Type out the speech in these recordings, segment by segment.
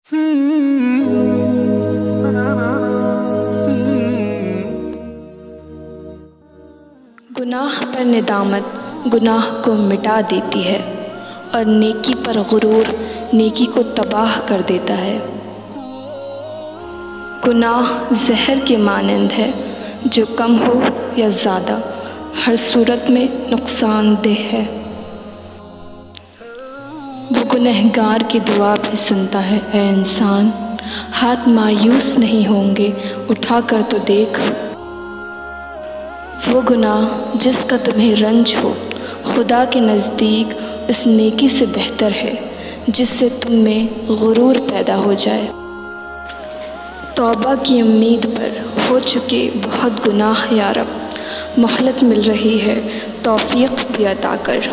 गुनाह पर निदामत गुनाह को मिटा देती है और नेकी पर गुरूर नेकी को तबाह कर देता है। गुनाह जहर के मानंद है जो कम हो या ज़्यादा हर सूरत में नुकसानदेह है। वो गुनहगार की दुआ भी सुनता है। ऐ इंसान, हाथ मायूस नहीं होंगे, उठा कर तो देख। वो गुनाह जिसका तुम्हें रंज हो खुदा के नज़दीक इस नेकी से बेहतर है जिससे तुम में गुरूर पैदा हो जाए। तौबा की उम्मीद पर हो चुके बहुत गुनाह या रब, मोहलत मिल रही है तौफीक भी अता कर।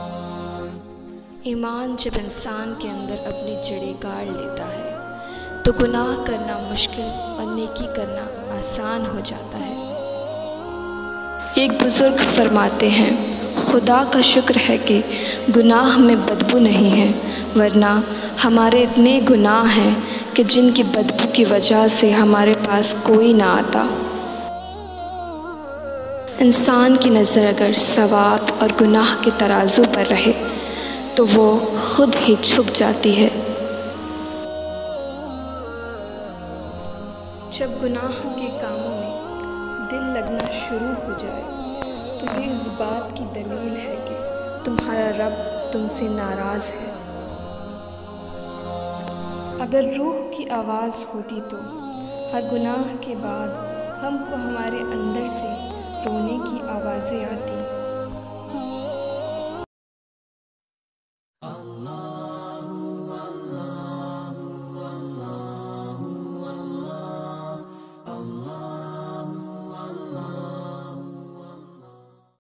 ईमान जब इंसान के अंदर अपनी जड़ें गाड़ लेता है तो गुनाह करना मुश्किल और नेकी करना आसान हो जाता है। एक बुज़ुर्ग फरमाते हैं, खुदा का शुक्र है कि गुनाह में बदबू नहीं है, वरना हमारे इतने गुनाह हैं कि जिनकी बदबू की वजह से हमारे पास कोई ना आता। इंसान की नज़र अगर सवाब और गुनाह के तराजू पर रहे तो वो खुद ही झुक जाती है। जब गुनाह के कामों में दिल लगना शुरू हो जाए तो ये इस बात की दलील है कि तुम्हारा रब तुमसे नाराज़ है। अगर रूह की आवाज़ होती तो हर गुनाह के बाद हमको हमारे अंदर से रोने की आवाज़ें आती।